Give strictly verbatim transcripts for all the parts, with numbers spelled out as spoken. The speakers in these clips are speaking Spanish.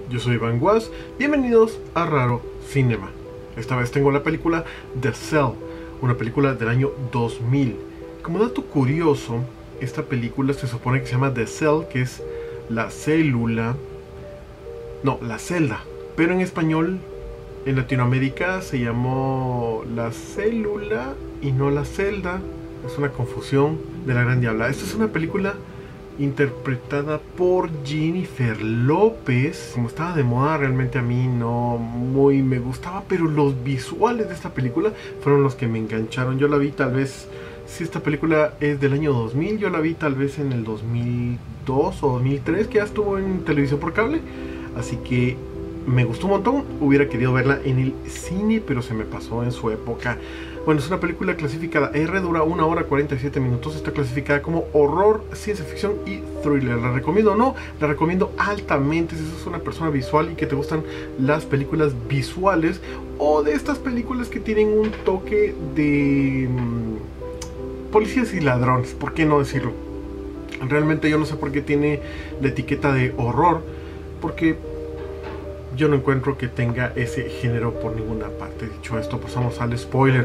yo soy Iván Guas, bienvenidos a Raro Cinema. Esta vez tengo la película The Cell, una película del año dos mil. Como dato curioso, esta película se supone que se llama The Cell, que es la célula, no, la celda, pero en español, en Latinoamérica se llamó la célula y no la celda. Es una confusión de la gran diabla. Esta es una película interpretada por Jennifer López. Como estaba de moda, realmente a mí no muy me gustaba, pero los visuales de esta película fueron los que me engancharon. Yo la vi tal vez, si esta película es del año dos mil, yo la vi tal vez en el dos mil dos o dos mil tres, que ya estuvo en televisión por cable, así que me gustó un montón. Hubiera querido verla en el cine, pero se me pasó en su época. Bueno, es una película clasificada R, dura una hora cuarenta y siete minutos. Está clasificada como horror, ciencia ficción y thriller. ¿La recomiendo o no? La recomiendo altamente si sos una persona visual y que te gustan las películas visuales, o de estas películas que tienen un toque de mmm, policías y ladrones, ¿por qué no decirlo? Realmente yo no sé por qué tiene la etiqueta de horror, porque yo no encuentro que tenga ese género por ninguna parte. Dicho esto, pasamos al spoiler.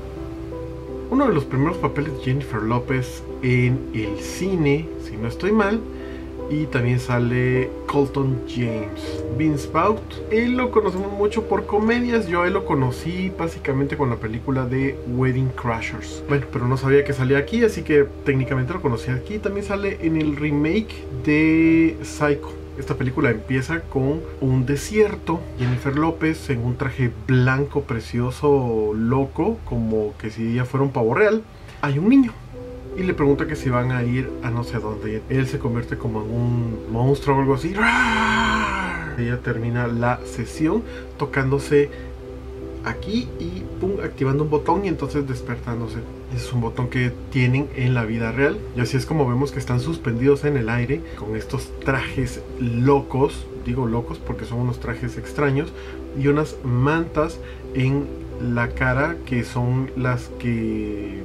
Uno de los primeros papeles de Jennifer López en el cine, si no estoy mal, y también sale Colton James. Vince Vaughn, él lo conocemos mucho por comedias. Yo a él lo conocí básicamente con la película de Wedding Crashers. Bueno, pero no sabía que salía aquí, así que técnicamente lo conocí aquí. También sale en el remake de Psycho. Esta película empieza con un desierto, Jennifer López en un traje blanco, precioso, loco, como que si ella fuera un pavo real. Hay un niño y le pregunta que si van a ir a no sé dónde. Él se convierte como en un monstruo o algo así. Ella termina la sesión tocándose aquí y pum, activando un botón y entonces despertándose. Es un botón que tienen en la vida real, y así es como vemos que están suspendidos en el aire con estos trajes locos. Digo locos porque son unos trajes extraños, y unas mantas en la cara que son las que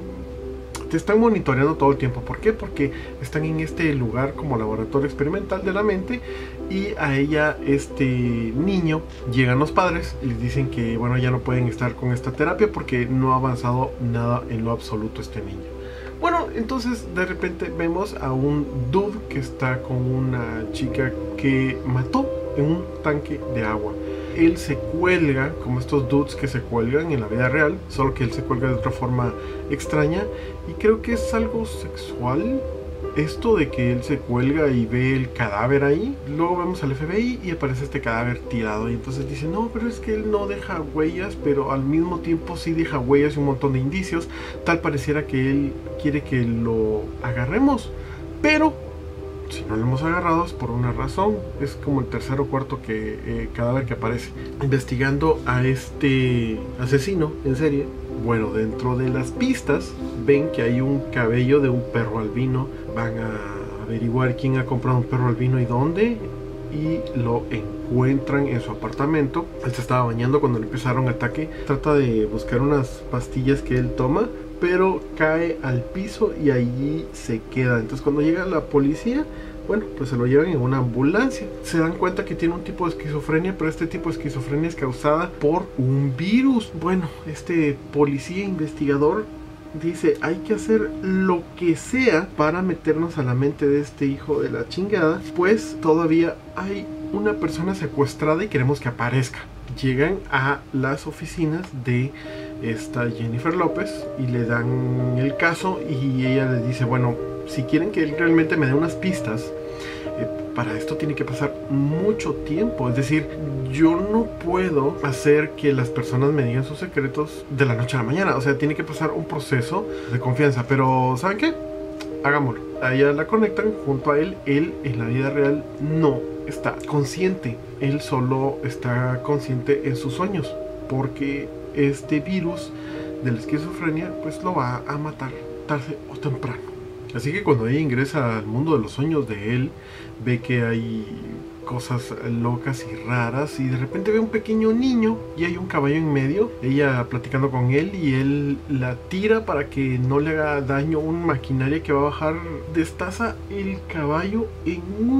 te están monitoreando todo el tiempo. ¿Por qué? Porque están en este lugar como laboratorio experimental de la mente, y a ella, este niño, llegan los padres y les dicen que bueno, ya no pueden estar con esta terapia porque no ha avanzado nada en lo absoluto este niño. Bueno, entonces de repente vemos a un dude que está con una chica que mató en un tanque de agua. Él se cuelga, como estos dudes que se cuelgan en la vida real, solo que él se cuelga de otra forma extraña, y creo que es algo sexual esto de que él se cuelga y ve el cadáver ahí. Luego vemos al F B I y aparece este cadáver tirado, y entonces dice, no, pero es que él no deja huellas, pero al mismo tiempo sí deja huellas y un montón de indicios. Tal pareciera que él quiere que lo agarremos, pero si no lo hemos agarrado es por una razón. Es como el tercer o cuarto que, eh, cadáver que aparece. Investigando a este asesino en serie, bueno, dentro de las pistas ven que hay un cabello de un perro albino. Van a averiguar quién ha comprado un perro albino y dónde, y lo encuentran en su apartamento. Él se estaba bañando cuando le empezaron ataque. Trata de buscar unas pastillas que él toma, pero cae al piso y allí se queda. Entonces cuando llega la policía, bueno, pues se lo llevan en una ambulancia. Se dan cuenta que tiene un tipo de esquizofrenia, pero este tipo de esquizofrenia es causada por un virus. Bueno, este policía investigador dice, hay que hacer lo que sea para meternos a la mente de este hijo de la chingada, pues todavía hay una persona secuestrada y queremos que aparezca. Llegan a las oficinas de esta Jennifer López y le dan el caso, y ella le dice, bueno, si quieren que él realmente me dé unas pistas, eh, para esto tiene que pasar mucho tiempo. Es decir, yo no puedo hacer que las personas me digan sus secretos de la noche a la mañana. O sea, tiene que pasar un proceso de confianza. Pero ¿saben qué? Hagámoslo. A ella la conectan junto a él. Él en la vida real no está consciente. Él solo está consciente en sus sueños, porque este virus de la esquizofrenia pues lo va a matar tarde o temprano. Así que cuando ella ingresa al mundo de los sueños de él, ve que hay cosas locas y raras, y de repente ve un pequeño niño y hay un caballo en medio. Ella platicando con él, y él la tira para que no le haga daño una maquinaria que va a bajar. Destaza el caballo en un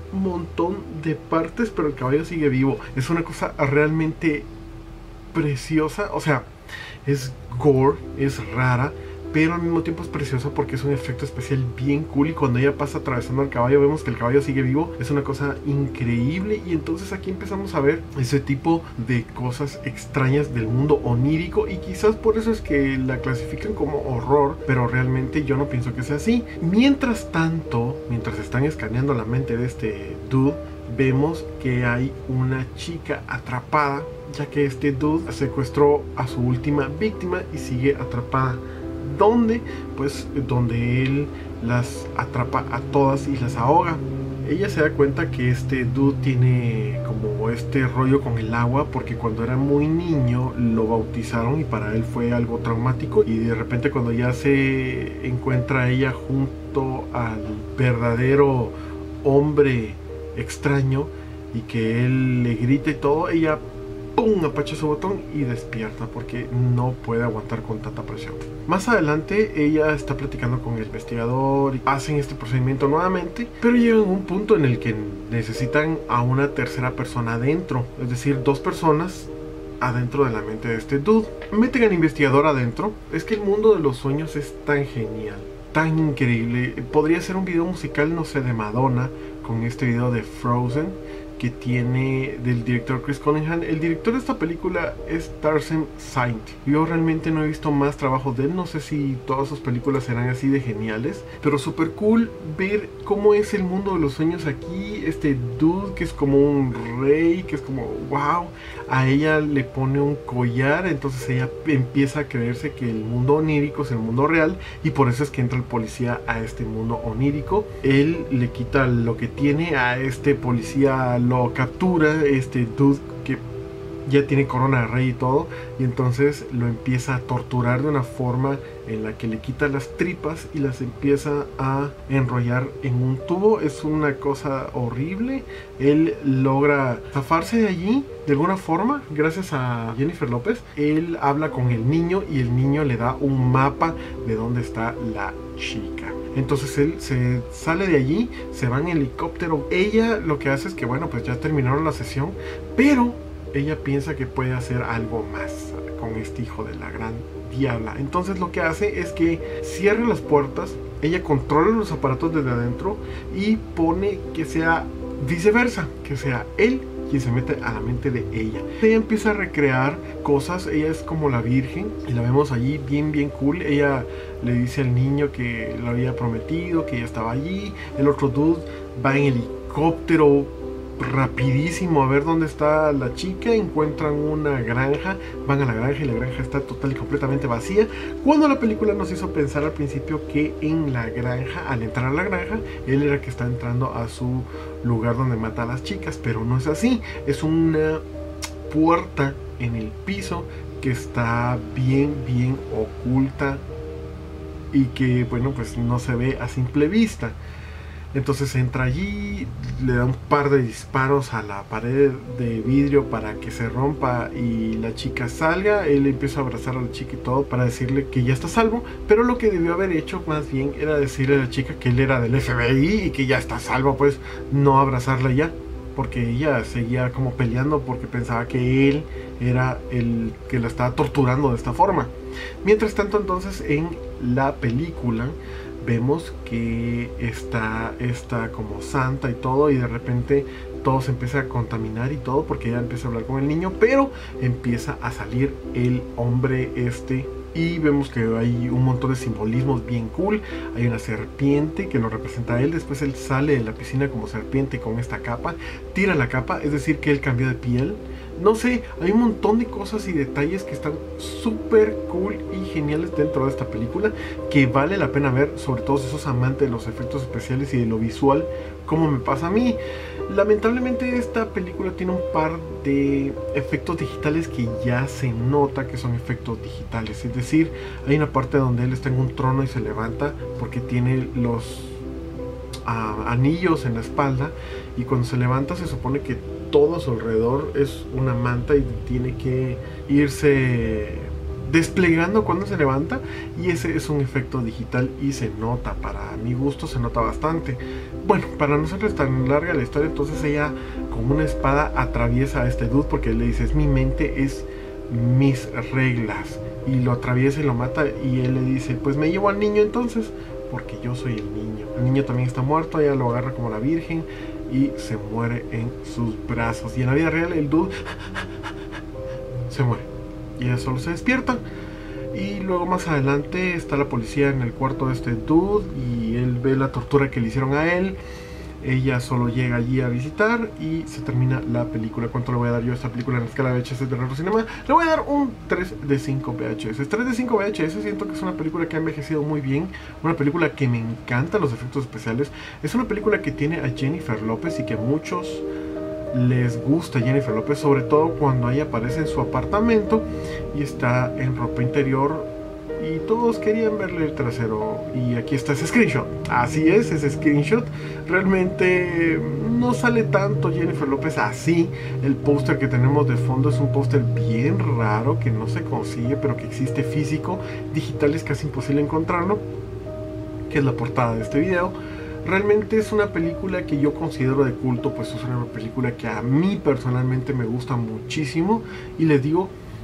montón de partes, pero el caballo sigue vivo. Es una cosa realmente preciosa, o sea, es gore, es rara, pero al mismo tiempo es preciosa porque es un efecto especial bien cool, y cuando ella pasa atravesando el caballo vemos que el caballo sigue vivo. Es una cosa increíble, y entonces aquí empezamos a ver ese tipo de cosas extrañas del mundo onírico, y quizás por eso es que la clasifican como horror, pero realmente yo no pienso que sea así. Mientras tanto, mientras están escaneando la mente de este dude, vemos que hay una chica atrapada, ya que este dude secuestró a su última víctima y sigue atrapada. ¿Dónde? Pues donde él las atrapa a todas y las ahoga. Ella se da cuenta que este dude tiene como este rollo con el agua, porque cuando era muy niño lo bautizaron y para él fue algo traumático, y de repente cuando ya se encuentra ella junto al verdadero hombre extraño y que él le grita y todo, ella ¡pum! Apacha su botón y despierta porque no puede aguantar con tanta presión. Más adelante ella está platicando con el investigador y hacen este procedimiento nuevamente, pero llegan a un punto en el que necesitan a una tercera persona adentro, es decir, dos personas adentro de la mente de este dude. Meten al investigador adentro. Es que el mundo de los sueños es tan genial, tan increíble. Podría ser un video musical, no sé, de Madonna, con este video de Frozen que tiene del director Chris Cunningham. El director de esta película es Tarsem Saint. Yo realmente no he visto más trabajo de él, no sé si todas sus películas serán así de geniales, pero súper cool ver cómo es el mundo de los sueños aquí. Este dude que es como un rey, que es como wow, a ella le pone un collar, entonces ella empieza a creerse que el mundo onírico es el mundo real, y por eso es que entra el policía a este mundo onírico. Él le quita lo que tiene a este policía, lo captura este dude que ya tiene corona de rey y todo, y entonces lo empieza a torturar de una forma en la que le quita las tripas y las empieza a enrollar en un tubo. Es una cosa horrible. Él logra zafarse de allí de alguna forma gracias a Jennifer López. Él habla con el niño y el niño le da un mapa de dónde está la chica. Entonces él se sale de allí, se va en helicóptero. Ella lo que hace es que bueno, pues ya terminaron la sesión, pero ella piensa que puede hacer algo más con este hijo de la gran diabla. Entonces lo que hace es que cierra las puertas, ella controla los aparatos desde adentro y pone que sea viceversa, que sea él quien se mete a la mente de ella. Ella empieza a recrear cosas. Ella es como la virgen y la vemos allí bien bien cool. Ella le dice al niño que lo había prometido, que ella estaba allí. El otro dude va en helicóptero rapidísimo a ver dónde está la chica. Encuentran una granja, van a la granja y la granja está total y completamente vacía, cuando la película nos hizo pensar al principio que en la granja, al entrar a la granja, él era el que está entrando a su lugar donde mata a las chicas, pero no es así. Es una puerta en el piso que está bien bien oculta y que bueno, pues no se ve a simple vista. Entonces entra allí, le da un par de disparos a la pared de vidrio para que se rompa y la chica salga. Él empieza a abrazar a la chica y todo para decirle que ya está a salvo, pero lo que debió haber hecho más bien era decirle a la chica que él era del F B I y que ya está a salvo, pues no abrazarla ya, porque ella seguía como peleando porque pensaba que él era el que la estaba torturando de esta forma. Mientras tanto, entonces en la película vemos que está, está como santa y todo, y de repente todo se empieza a contaminar y todo porque ella empieza a hablar con el niño, pero empieza a salir el hombre este y vemos que hay un montón de simbolismos bien cool. Hay una serpiente que lo representa a él, después él sale de la piscina como serpiente con esta capa, tira la capa, es decir que él cambió de piel. No sé, hay un montón de cosas y detalles que están súper cool y geniales dentro de esta película, que vale la pena ver, sobre todo si sos amante de los efectos especiales y de lo visual, como me pasa a mí. Lamentablemente esta película tiene un par de efectos digitales que ya se nota que son efectos digitales. Es decir, hay una parte donde él está en un trono y se levanta porque tiene los uh, anillos en la espalda, y cuando se levanta se supone que todo a su alrededor es una manta y tiene que irse desplegando cuando se levanta, y ese es un efecto digital y se nota, para mi gusto se nota bastante. bueno, para no hacerles tan larga la historia, entonces ella con una espada atraviesa a este dude porque le dice, es mi mente, es mis reglas, y lo atraviesa y lo mata, y él le dice, pues me llevo al niño entonces, porque yo soy el niño. El niño también está muerto, ella lo agarra como la virgen y se muere en sus brazos, y en la vida real el dude se muere y ella solo se despierta. Y luego más adelante está la policía en el cuarto de este dude y él ve la tortura que le hicieron a él. Ella solo llega allí a visitar y se termina la película. ¿Cuánto le voy a dar yo a esta película en la escala V H S de Raro Cinema? Le voy a dar un tres de cinco V H S. tres de cinco V H S, siento que es una película que ha envejecido muy bien. Una película que me encantan los efectos especiales. Es una película que tiene a Jennifer López y que a muchos les gusta Jennifer López, sobre todo cuando ella aparece en su apartamento y está en ropa interior y todos querían verle el trasero. Y aquí está ese screenshot. Así es, ese screenshot. Realmente no sale tanto Jennifer López así. El póster que tenemos de fondo es un póster bien raro que no se consigue, pero que existe físico. Digital es casi imposible encontrarlo, que es la portada de este video. Realmente es una película que yo considero de culto, pues es una película que a mí personalmente me gusta muchísimo. Y les digo,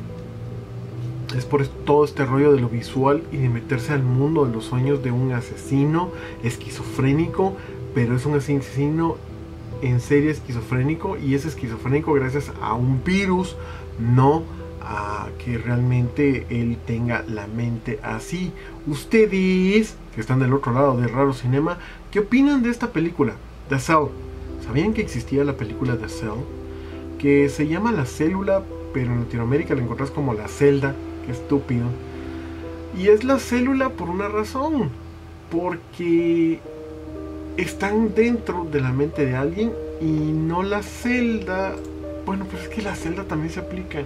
es por todo este rollo de lo visual y de meterse al mundo de los sueños de un asesino esquizofrénico, pero es un asesino en serie esquizofrénico, y es esquizofrénico gracias a un virus, no a que realmente él tenga la mente así. Ustedes que están del otro lado de Raro Cinema, ¿qué opinan de esta película? The Cell. ¿Sabían que existía la película The Cell? Que se llama La Célula, pero en Latinoamérica la encontrás como La Celda. Qué estúpido. Y es la célula por una razón, porque están dentro de la mente de alguien y no la celda. Bueno, pues es que la celda también se aplica.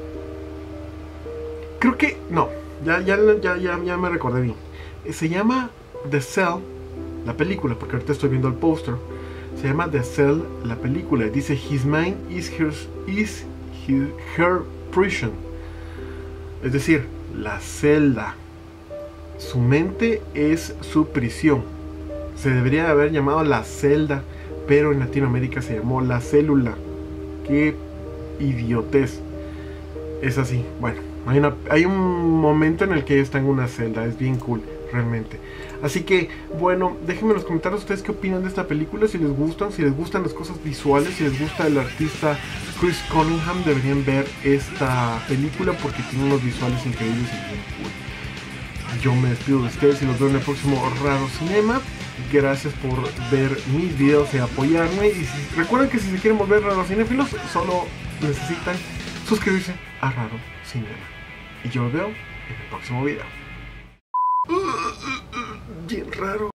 Creo que no, ya, ya, ya, ya, ya me recordé bien. Se llama The Cell, la película, porque ahorita estoy viendo el póster. Se llama The Cell, la película. Dice, his mind is her, is his, her prison. Es decir, la celda. Su mente es su prisión. Se debería haber llamado La Celda, pero en Latinoamérica se llamó La Célula. Qué idiotez. Es así. Bueno, hay, una, hay un momento en el que ella está en una celda. Es bien cool, realmente. Así que, bueno, déjenme en los comentarios ustedes qué opinan de esta película. Si les gustan, si les gustan las cosas visuales, si les gusta el artista Chris Cunningham, deberían ver esta película porque tiene unos visuales increíbles y bien cool. Yo me despido de ustedes y los veo en el próximo Raro Cinema. Gracias por ver mis videos y apoyarme. Y si, recuerden que si se quieren volver Raro Cinéfilos, solo necesitan suscribirse a Raro Cinema. Y yo los veo en el próximo video. Bien raro.